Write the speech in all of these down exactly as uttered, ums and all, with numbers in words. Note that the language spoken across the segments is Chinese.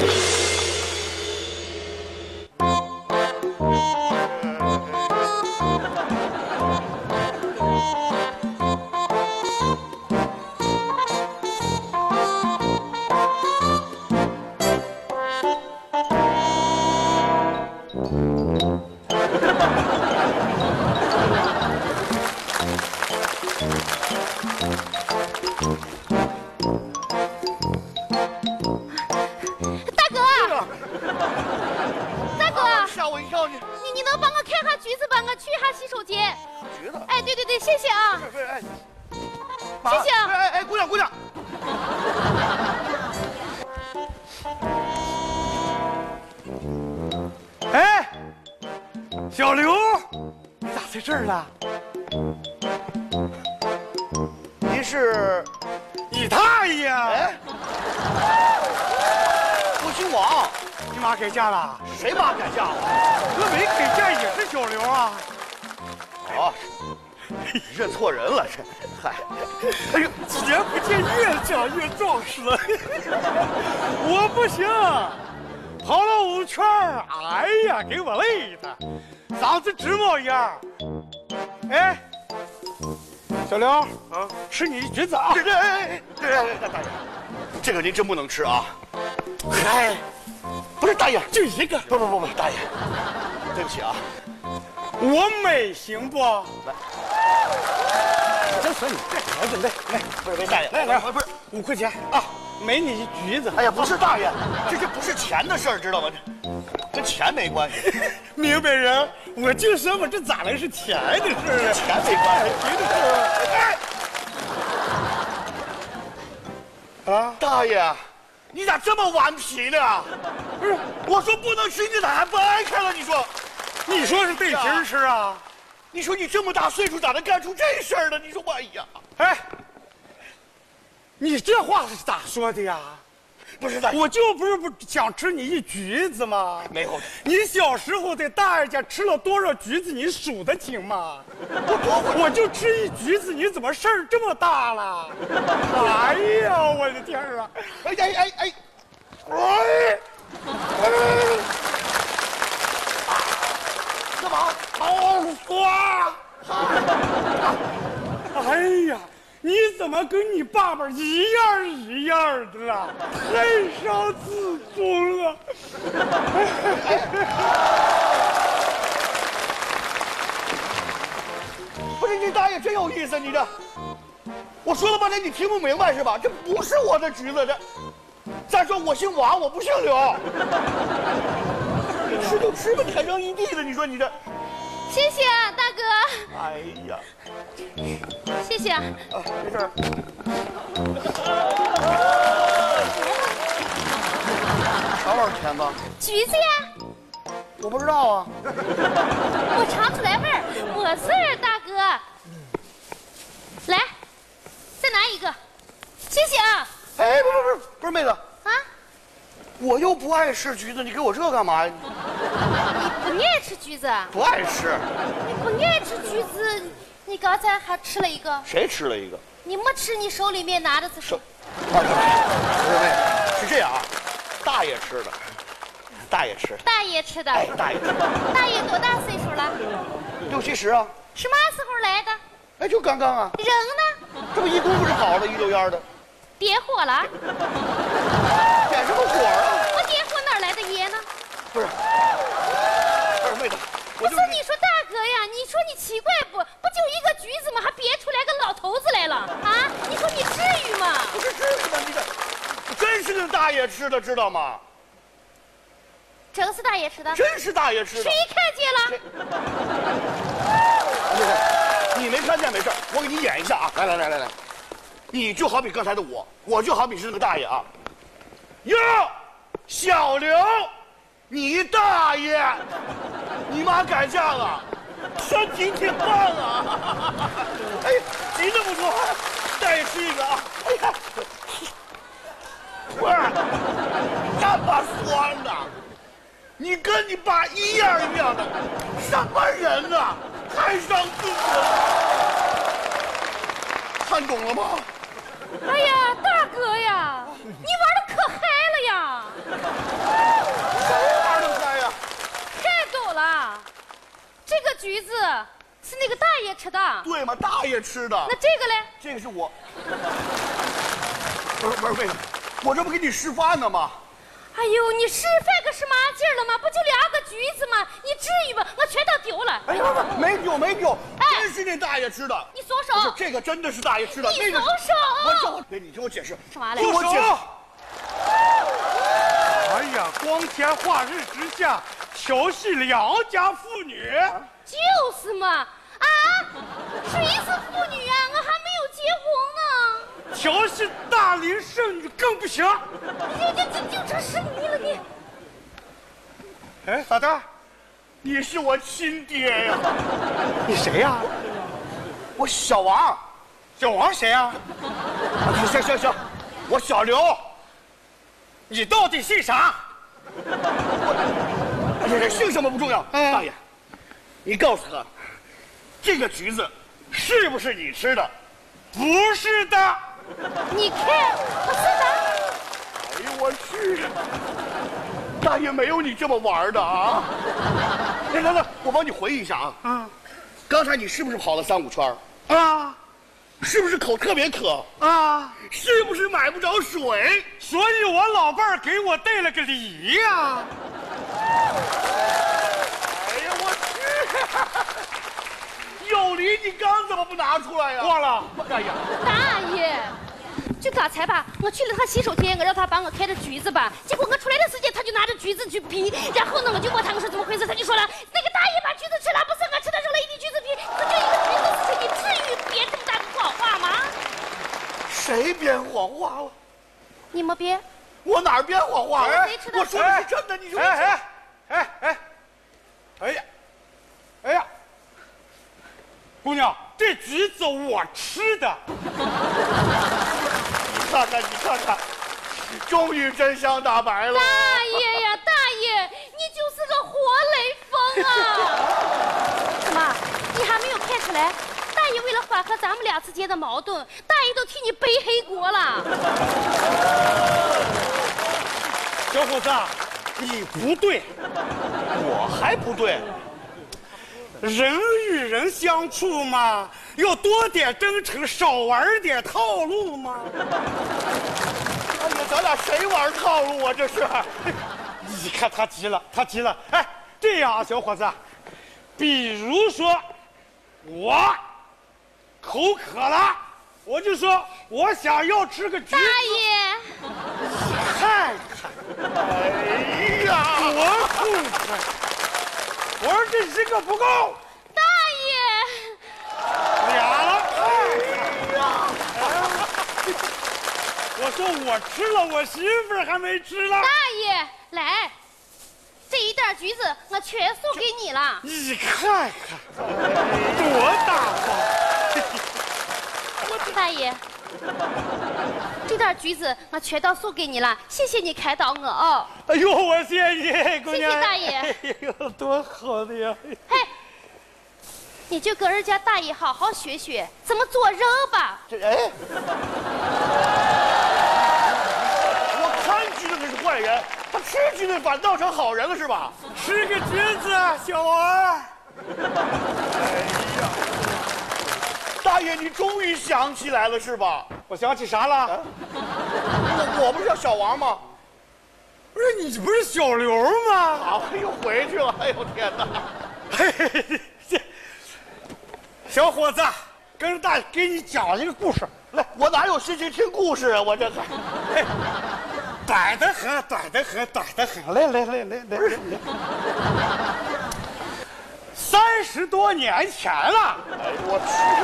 小刘，你咋在这儿了？ 您是？ 你大爷！ 哎，我姓王。 你妈改嫁了？ 谁妈改嫁了？ 那没改嫁也是小刘啊。 哦，认错人了，这嗨。 哎呦，几年不见，越长越壮实了。我不行。跑了五圈，哎呀，给我累的，嗓子直冒烟。哎，小刘啊，吃你橘子啊！ 这这哎哎哎，大爷，这个您真不能吃啊！嗨，不是大爷， 就一个。 不不不不，大爷，对不起啊， 我美行不？ 来， 真损你！来准备，来， 不是，大爷， 来来， 不是五块钱啊。没你一橘子。 哎呀，不是大爷，这这不是钱的事儿，知道吗？跟钱没关系。 明白人，我就说我这咋能是钱的事儿啊？ 钱没关系， 别的事儿。啊， 大爷，你咋这么顽皮呢？ 不是， 我说不能吃，你咋还掰开了？你说， 你说是对皮儿吃啊？ 你说你这么大岁数咋能干出这事儿呢？你说我哎呀， 哎。你这话是咋说的呀？ 不是的， 我就不是不想吃你一橘子吗？ 没有， 你小时候在大爷家吃了多少橘子，你数得清吗？我我就吃一橘子，你怎么事儿这么大了？哎呀，我的天啊！ 哎哎哎哎， 哎， 干嘛？ 好酸！哎呀！你怎么跟你爸爸一样一样的了？太伤自尊了！ 不是你大爷真有意思，你这，我说了半天你听不明白是吧？这不是我的橘子，这。再说我姓王，我不姓刘。你吃就吃吧，你还扔一地的，你说你这。 谢谢啊，大哥。 哎呀， 谢谢啊。 啊，没事。啥味儿甜的？ 橘子呀。 我不知道啊。 我尝出来味儿，我事儿，大哥。来，再拿一个，谢谢啊。 哎，不不不是不是妹子啊， 我又不爱吃橘子，你给我这干嘛呀？ 你不爱吃橘子？ 不爱吃。 你不爱吃橘子，你刚才还吃了一个。 谁吃了一个？ 你没吃，你手里面拿的是什么？ 啊，不是妹子，是这样啊，大爷吃的，大爷吃。 大爷吃的。 哎，大爷吃的。 大爷多大岁数了？ 六七十啊。 什么时候来的？ 哎，就刚刚啊。 人呢？ 这不一功夫是好了，一溜烟的。 点火了？ 点什么火啊？ 我点火哪来的烟呢？ 不是，不是妹子， 我说你说大哥呀，你说你奇怪不？不就一个橘子吗？还别出来个老头子来了啊？你说你至于吗？ 不是至于吗？你这真是个大爷吃的，知道吗？ 真是大爷吃的？ 真是大爷吃的。 谁看见了？ 妹子，你没看见没事，我给你演一下啊！来来来来来。你就好比刚才的我，我就好比是那个大爷啊。哟，小刘，你大爷，你妈改嫁了，身体挺棒啊！哎，橘子不错，大爷吃一个啊！哎呀，不是，这么酸的，你跟你爸一样一样的，什么人呐？太伤自尊了，看懂了吗？ 哎呀，大哥呀，你玩的可嗨了呀！ 是那个大爷吃的。 对吗？大爷吃的。 那这个嘞？ 这个是我。不是不是为什么？我这不给你示范呢吗？ 哎呦，你示范个什么劲儿了吗？不就两个橘子吗？你至于吗？我全都丢了。 哎呀，没丢没丢， 哎真是那大爷吃的。 你松手！ 不是这个真的是大爷吃的。 你那个松手！ 我这，哎，你听我解释。 干嘛嘞？ 听我解释。 哎呀，光天化日之下调戏良家妇女， 就是嘛！啊，谁是妇女啊？我还没有结婚呢。 调戏大龄剩女更不行。 这这这就成剩女了你。 哎，咋的？ 你是我亲爹呀！ 你谁呀？ 我小王。 小王谁呀？ 行行行，我小刘。 你到底姓啥？ 我这姓什么不重要， 嗯大爷，你告诉他，这个橘子是不是你吃的？ 不是的。 你看，不是的。 哎呦我去！大爷没有你这么玩的啊！来来来，我帮你回忆一下啊。 嗯。 刚才你是不是跑了三五圈？ 啊是不是口特别渴？ 啊！ 是不是买不着水？ 所以我老伴儿给我带了个梨呀。 哎呀我去！有梨你刚怎么不拿出来呀？ 忘了。 大爷， 大爷，就刚才吧，我去了趟洗手间，我让他帮我开着橘子吧，结果我出来的时间，他就拿着橘子去逼，然后呢，我就问他，我说怎么回事，他就说了，那个大爷把橘子吃了，不是我吃的，扔了一地橘子皮，可这一个橘子事情，你至于编这么大个谎话吗？ 谁编谎话了？ 你没编？ 我哪儿编谎话了？ 谁吃的我说的是真的，你就哎哎哎哎，哎呀，哎呀，姑娘，这橘子我吃的。 你看看，你看看，终于真相大白了。 大爷呀，大爷，你就是个活雷锋啊！怎么，你还没有看出来？大爷为了缓和咱们俩之间的矛盾，大爷都替你背黑锅了。 小伙子，你不对， 我还不对。 人与人相处嘛，要多点真诚，少玩点套路嘛。 哎呀，咱俩谁玩套路啊？这是。 你看他急了，他急了。哎，这样啊，小伙子，比如说我口渴了，我就说我想要吃个橘大子。 爷， 看看， 哎呀， 多痛快！我说这十个不够， 大爷， 俩了。哎呀，我说我吃了，我媳妇儿还没吃呢。 大爷，来，这一袋橘子我全送给你了。 你看看，多大方！ 大爷，这袋橘子我全都送给你了，谢谢你开导我哦。 哎呦，我谢谢你，姑娘。 谢谢大爷。 哎呦，多好的呀！ 嘿，你就跟人家大爷好好学学怎么做人吧。 这哎，我看橘子可是坏人，他吃橘子反倒成好人了是吧？ 吃个橘子，小王。 大爷，你终于想起来了是吧？ 我想起啥了？ 我我不是叫小王吗？ 不是你不是小刘吗？ 啊，又回去了。哎呦天哪！ 嘿嘿嘿，这小伙子，跟着大爷给你讲一个故事。 来，我哪有心情听故事啊？我这个。 嘿，短得很，短得很，短得很。来来来来来来来。三十多年前了， 哎我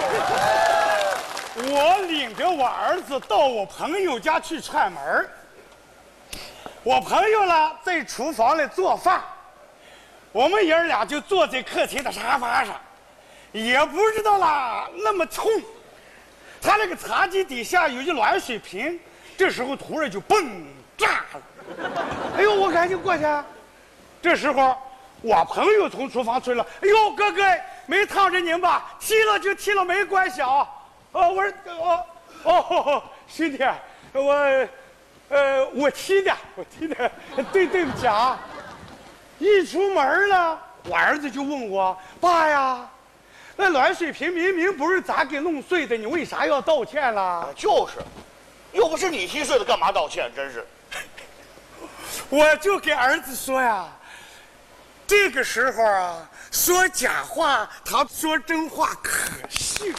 去！ 我领着我儿子到我朋友家去串门儿。我朋友呢在厨房里做饭，我们爷儿俩就坐在客厅的沙发上，也不知道啦那么痛。他那个茶几底下有一暖水瓶，这时候突然就嘣炸了。哎呦，我赶紧过去。这时候我朋友从厨房出来了，哎呦，哥哥没烫着您吧？踢了就踢了，没关系啊。哦，我说哦哦，兄弟，我呃我踢的，我踢的，对对不起啊。一出门了，我儿子就问我爸呀， 那暖水瓶明明不是咱给弄碎的，你为啥要道歉啦？ 就是，又不是你踢碎的，干嘛道歉？真是。 我就给儿子说呀，这个时候啊，说假话，他说真话可信。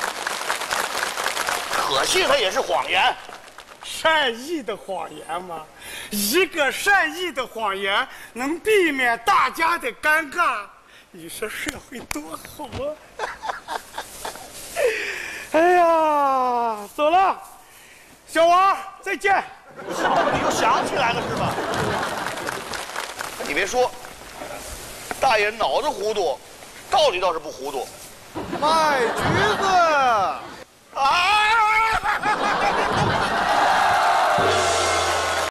可信，它也是谎言。 善意的谎言吗？一个善意的谎言能避免大家的尴尬，你说社会多好啊！哎呀，走了，小王再见。 你又想起来了是吧？你别说，大爷脑子糊涂，道理倒是不糊涂。 卖橘子。 啊！